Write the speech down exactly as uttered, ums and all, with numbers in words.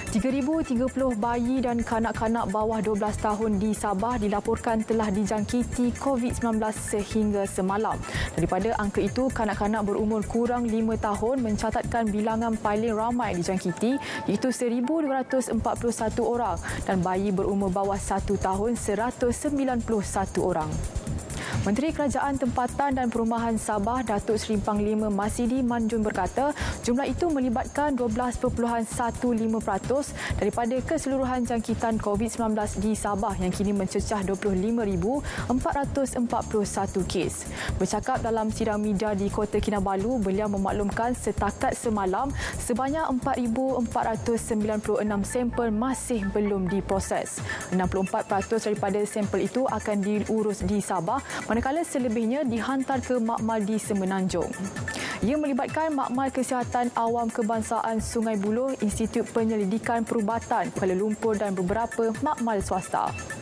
tiga ribu tiga puluh bayi dan kanak-kanak bawah dua belas tahun di Sabah dilaporkan telah dijangkiti COVID sembilan belas sehingga semalam. Daripada angka itu, kanak-kanak berumur kurang lima tahun mencatatkan bilangan paling ramai dijangkiti iaitu seribu dua ratus empat puluh satu orang dan bayi berumur bawah satu tahun seratus sembilan puluh satu orang. Menteri Kerajaan Tempatan dan Perumahan Sabah, Datuk Seri Panglima Masidi Manjun berkata, jumlah itu melibatkan dua belas perpuluhan lima belas peratus daripada keseluruhan jangkitan COVID sembilan belas di Sabah yang kini mencecah dua puluh lima ribu empat ratus empat puluh satu kes. Bercakap dalam sidang media di Kota Kinabalu, beliau memaklumkan setakat semalam sebanyak empat ribu empat ratus sembilan puluh enam sampel masih belum diproses. enam puluh empat peratus daripada sampel itu akan diurus di Sabah, manakala selebihnya dihantar ke makmal di Semenanjung. Ia melibatkan Makmal Kesihatan Awam Kebangsaan Sungai Buloh, Institut Penyelidikan Perubatan Kuala Lumpur dan beberapa makmal swasta.